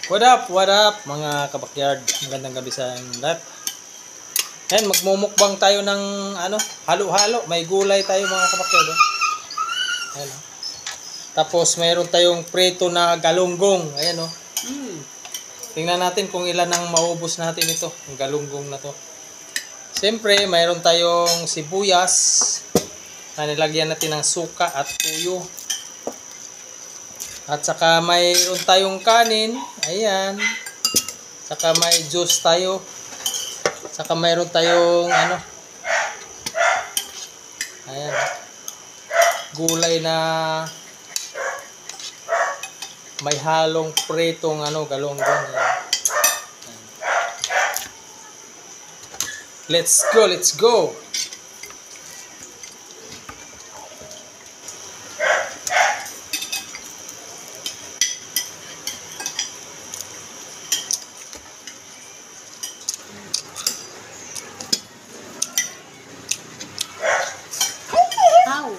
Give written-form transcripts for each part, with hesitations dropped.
What up mga kabakyard? Magandang gabi sa inyong lahat. Ayan, magmumukbang tayo ng halo-halo. May gulay tayo mga kabakyard. Ayan, oh. Tapos mayroon tayong preto na galunggong. Ayan oh. Tingnan natin kung ilan ang maubos natin ito, ang galunggong na to. Siyempre, mayroon tayong sibuyas na nilagyan natin ng suka at tuyo. At saka mayroon tayong kanin. Ayan. Saka may juice tayo. Saka mayroon tayong ayan. Gulay na may halong pretong galunggong. Ayan. Let's go. Ow.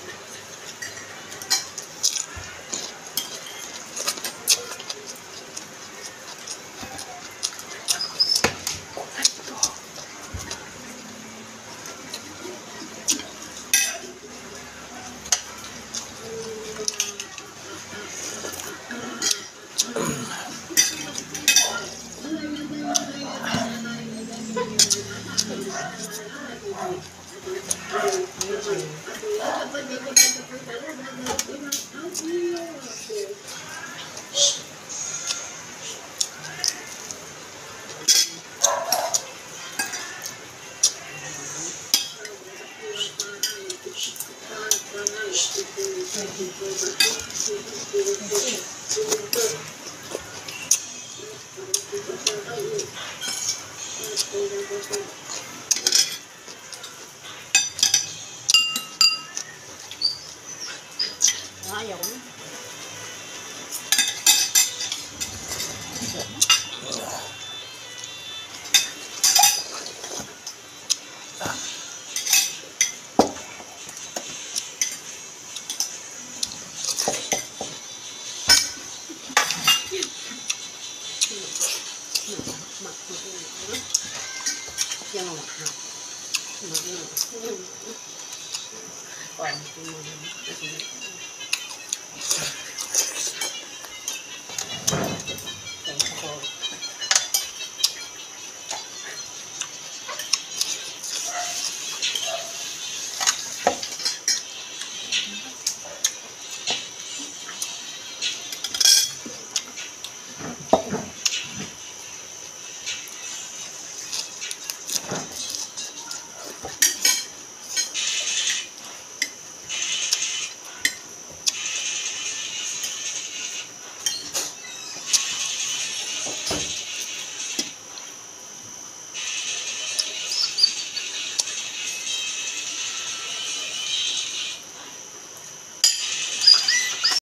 Ayaw na.